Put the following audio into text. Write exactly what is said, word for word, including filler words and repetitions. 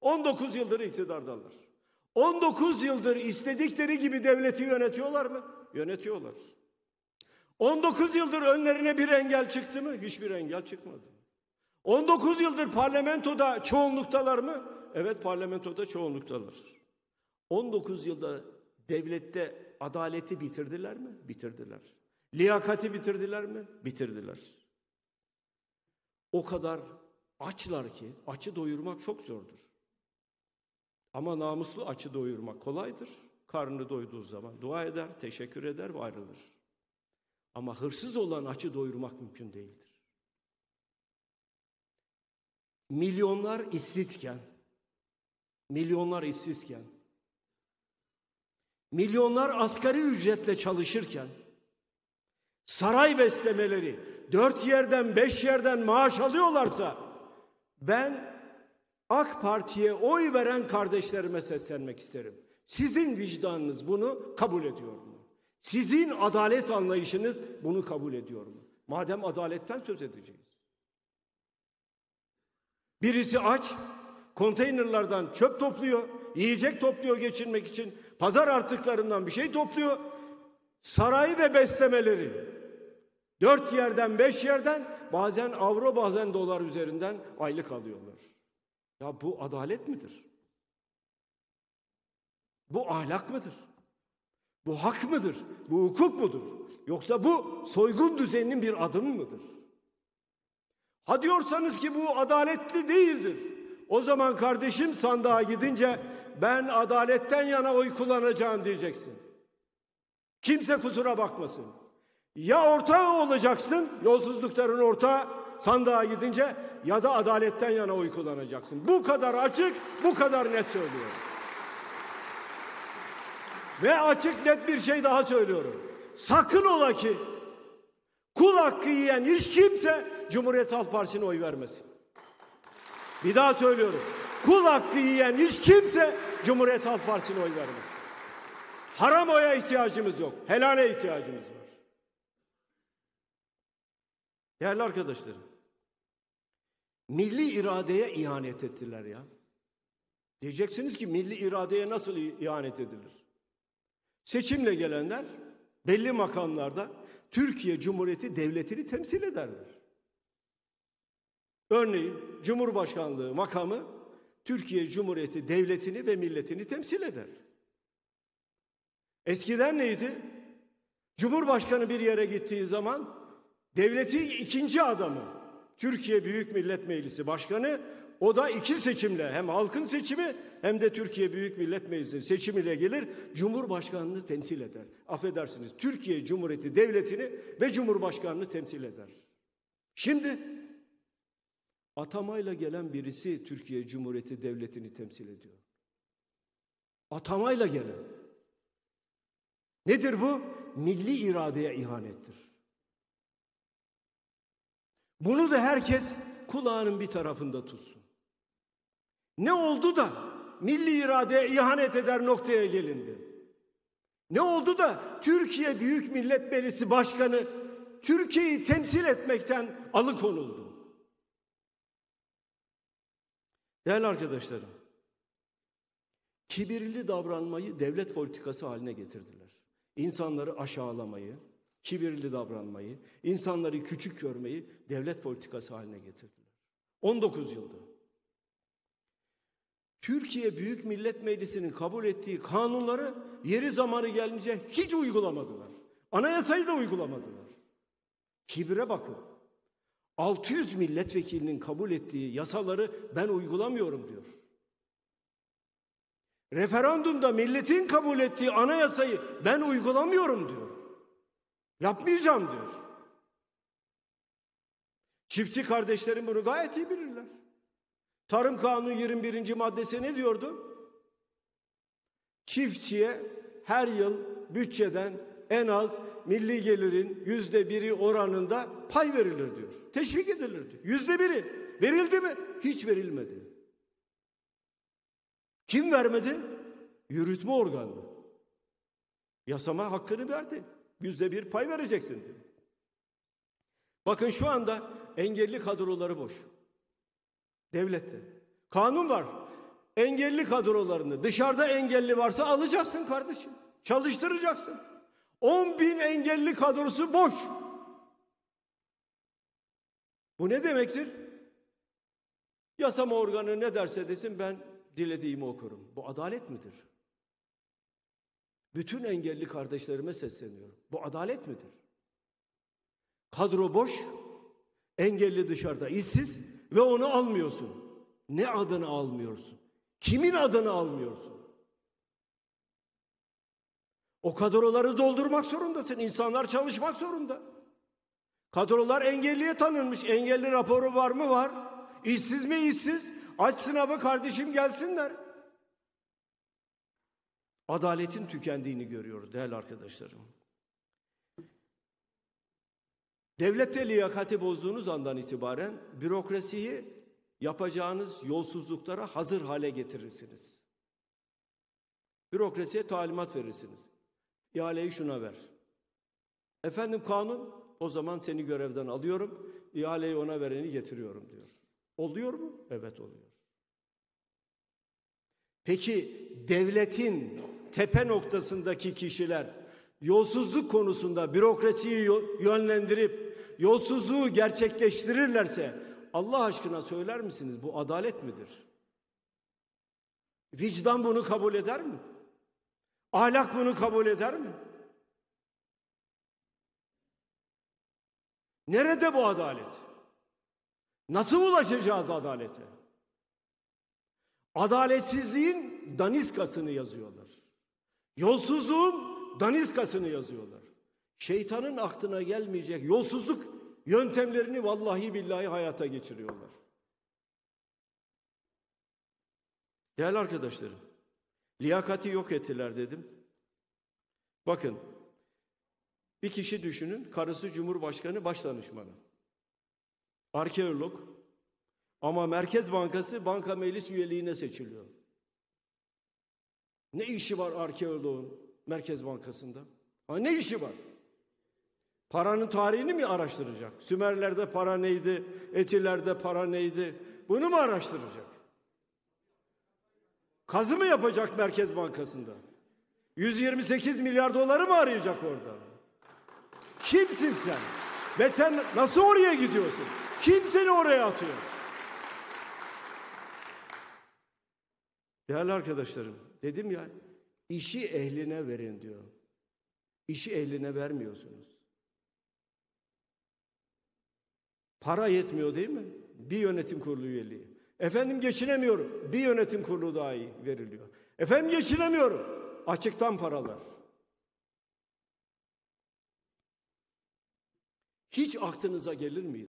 on dokuz yıldır iktidardalar. on dokuz yıldır istedikleri gibi devleti yönetiyorlar mı? Yönetiyorlar. on dokuz yıldır önlerine bir engel çıktı mı? Hiçbir engel çıkmadı. on dokuz yıldır parlamentoda çoğunluktalar mı? Evet, parlamentoda çoğunluktalar. on dokuz yılda devlette adaleti bitirdiler mi? Bitirdiler. Liyakati bitirdiler mi? Bitirdiler. O kadar açlar ki açı doyurmak çok zordur. Ama namuslu açı doyurmak kolaydır. Karnı doyduğu zaman dua eder, teşekkür eder ve ayrılır. Ama hırsız olan açı doyurmak mümkün değildir. Milyonlar işsizken, milyonlar işsizken, milyonlar asgari ücretle çalışırken, saray beslemeleri dört yerden beş yerden maaş alıyorlarsa, ben AK Parti'ye oy veren kardeşlerime seslenmek isterim. Sizin vicdanınız bunu kabul ediyor mu? Sizin adalet anlayışınız bunu kabul ediyor mu? Madem adaletten söz edeceğiz. Birisi aç, konteynerlardan çöp topluyor, yiyecek topluyor geçirmek için, pazar artıklarından bir şey topluyor. Saray ve beslemeleri dört yerden beş yerden, bazen avro bazen dolar üzerinden aylık alıyorlar. Ya bu adalet midir? Bu ahlak mıdır? Bu hak mıdır? Bu hukuk mudur? Yoksa bu soygun düzeninin bir adımı mıdır? Ha diyorsanız ki bu adaletli değildir. O zaman kardeşim sandığa gidince ben adaletten yana oy kullanacağım diyeceksin. Kimse kusura bakmasın. Ya ortağı olacaksın, yolsuzlukların ortağı sandığa gidince, ya da adaletten yana oy kullanacaksın. Bu kadar açık, bu kadar net söylüyorum. Ve açık net bir şey daha söylüyorum. Sakın ola ki kul hakkı yiyen hiç kimse Cumhuriyet Halk Partisi'ne oy vermesin. Bir daha söylüyorum. Kul hakkı yiyen hiç kimse Cumhuriyet Halk Partisi'ne oy vermesin. Haram oya ihtiyacımız yok. Helale ihtiyacımız var. Değerli arkadaşlarım, milli iradeye ihanet ettiler ya. Diyeceksiniz ki milli iradeye nasıl ihanet edilir? Seçimle gelenler belli makamlarda Türkiye Cumhuriyeti Devleti'ni temsil ederler. Örneğin Cumhurbaşkanlığı makamı Türkiye Cumhuriyeti Devleti'ni ve milletini temsil eder. Eskiden neydi? Cumhurbaşkanı bir yere gittiği zaman devletin ikinci adamı, Türkiye Büyük Millet Meclisi Başkanı, o da iki seçimle, hem halkın seçimi hem de Türkiye Büyük Millet Meclisi seçimiyle gelir, Cumhurbaşkanlığını temsil eder. Affedersiniz, Türkiye Cumhuriyeti Devleti'ni ve Cumhurbaşkanlığını temsil eder. Şimdi atamayla gelen birisi Türkiye Cumhuriyeti Devleti'ni temsil ediyor. Atamayla gelen. Nedir bu? Milli iradeye ihanettir. Bunu da herkes kulağının bir tarafında tutsun. Ne oldu da milli iradeye ihanet eder noktaya gelindi? Ne oldu da Türkiye Büyük Millet Meclisi Başkanı Türkiye'yi temsil etmekten alıkonuldu? Değerli arkadaşlarım, kibirli davranmayı devlet politikası haline getirdiler. İnsanları aşağılamayı, kibirli davranmayı, insanları küçük görmeyi devlet politikası haline getirdiler. on dokuz yılda. Türkiye Büyük Millet Meclisi'nin kabul ettiği kanunları yeri zamanı gelince hiç uygulamadılar. Anayasayı da uygulamadılar. Kibre bakın. altı yüz milletvekilinin kabul ettiği yasaları ben uygulamıyorum diyor. Referandumda milletin kabul ettiği anayasayı ben uygulamıyorum diyor. Yapmayacağım diyor. Çiftçi kardeşlerim bunu gayet iyi bilirler. Tarım Kanunu yirmi birinci maddesi ne diyordu? Çiftçiye her yıl bütçeden en az milli gelirin yüzde biri oranında pay verilir diyor. Teşvik edilir diyor. Yüzde biri. Verildi mi? Hiç verilmedi. Kim vermedi? Yürütme organı. Yasama hakkını verdi. Yüzde bir pay vereceksin diyor. Bakın şu anda engelli kadroları boş. Devlette. Kanun var. engelli kadrolarını, dışarıda engelli varsa alacaksın kardeşim. Çalıştıracaksın. on bin engelli kadrosu boş. Bu ne demektir? Yasama organı ne derse desin ben dilediğimi okurum. Bu adalet midir? Bütün engelli kardeşlerime sesleniyorum. Bu adalet midir? Kadro boş, engelli dışarıda işsiz ve onu almıyorsun. Ne adını almıyorsun? Kimin adını almıyorsun? O kadroları doldurmak zorundasın. İnsanlar çalışmak zorunda. Kadrolar engelliye tanınmış. Engelli raporu var mı? Var. İşsiz mi? İşsiz. Aç sınavı kardeşim gelsinler. Adaletin tükendiğini görüyoruz değerli arkadaşlarım. Devlette liyakati bozduğunuz andan itibaren bürokrasiyi yapacağınız yolsuzluklara hazır hale getirirsiniz. Bürokrasiye talimat verirsiniz. İhaleyi şuna ver. Efendim kanun, o zaman seni görevden alıyorum, ihaleyi ona vereni getiriyorum diyor. Oluyor mu? Evet oluyor. Peki devletin tepe noktasındaki kişiler yolsuzluk konusunda bürokrasiyi yönlendirip yolsuzluğu gerçekleştirirlerse Allah aşkına söyler misiniz bu adalet midir? Vicdan bunu kabul eder mi? Ahlak bunu kabul eder mi? Nerede bu adalet? Nasıl ulaşacağız adalete? Adaletsizliğin daniskasını yazıyorlar. Yolsuzluğun daniskasını yazıyorlar. Şeytanın aklına gelmeyecek yolsuzluk yöntemlerini vallahi billahi hayata geçiriyorlar. Değerli arkadaşlarım, liyakati yok ettiler dedim. Bakın, bir kişi düşünün, karısı Cumhurbaşkanı Başdanışmanı. Arkeolog ama Merkez Bankası banka meclis üyeliğine seçiliyor. Ne işi var arkeoloğun Merkez Bankası'nda? Ha, ne işi var? Paranın tarihini mi araştıracak? Sümerlerde para neydi? Etilerde para neydi? Bunu mu araştıracak? Kazı mı yapacak Merkez Bankası'nda? yüz yirmi sekiz milyar doları mı arayacak orada? Kimsin sen? Ve sen nasıl oraya gidiyorsun? Kim seni oraya atıyor? Değerli arkadaşlarım, dedim ya, işi ehline verin diyor. İşi ehline vermiyorsunuz. Para yetmiyor değil mi? Bir yönetim kurulu üyeliği. Efendim geçinemiyorum. Bir yönetim kurulu daha iyi veriliyor. Efendim geçinemiyorum. Açıktan paralar. Hiç aklınıza gelir miydi?